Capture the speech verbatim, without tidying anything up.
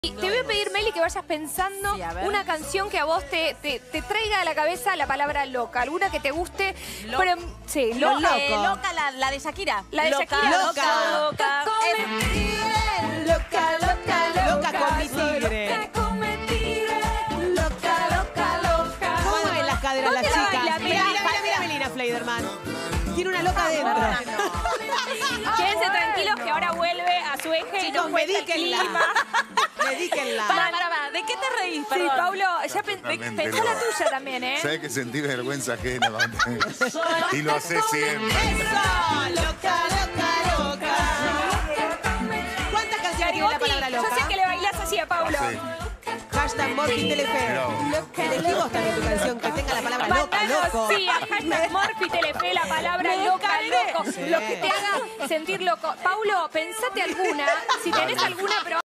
Te voy a pedir, Meli, que vayas pensando sí, una canción que a vos te, te, te traiga a la cabeza la palabra loca. Alguna que te guste. Lo pero, sí, lo loca. Eh, loca, la, la de Shakira. La de loca, Shakira. Loca, Loca, loca. Come loca, loca, loca. Loca con mi tigre. Loca, come tigre. Loca, loca, loca. ¿Cómo mueven las caderas las ¿Dónde chicas? baila, Mira, Meli? mira, mira, Melina Fleiderman. Tiene una loca dentro. Quédense tranquilos que ahora vuelve a su eje y Chicos, nos cuenta el medíquenla. clima. Medíquenla. Para, para, para. ¿De qué te reís? Sí, Perdón. Paulo, ya pen- Totalmente pensó la loca. tuya también, ¿eh? ¿Sabes que sentí vergüenza ajena? Y lo hace siempre. ¡Eso! Loca, loca, loca. ¿Cuántas canciones tiene la Garibotti, palabra yo loca? sé que le bailás así a Paulo. Sí. Hashtag Morphy Telefe. Elegí vos también tu canción que tenga la palabra loca, Mandanos, loco. sí, al hashtag Morphy Telefe, la palabra loca, loco. Sí. Lo que te haga sentir loco. Paulo, pensate alguna. Si tenés alguna, pero